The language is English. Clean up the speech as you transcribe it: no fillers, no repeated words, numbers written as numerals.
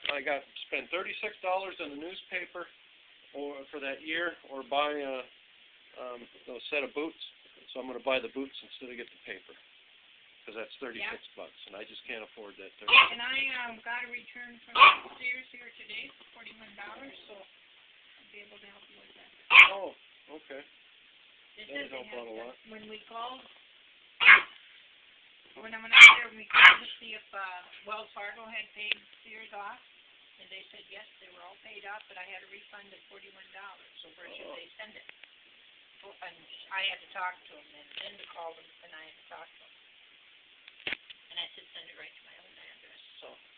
I got spend $36 on the newspaper or for that year, or buy a set of boots. So I'm going to buy the boots instead of get the paper, because that's $36, and I just can't afford that. And I got a return from Sears here today for $41, so I'll be able to help you with that. Oh, okay. That'd help out a lot. When we called, when I went out there, we called to see if Wells Fargo had paid Sears off, and they said yes, they were all paid off, but I had a refund of $41. So where should they send it? Oh, and I had to talk to them, and Linda called them, and I had to talk to them. And I said, send it right to my own address. So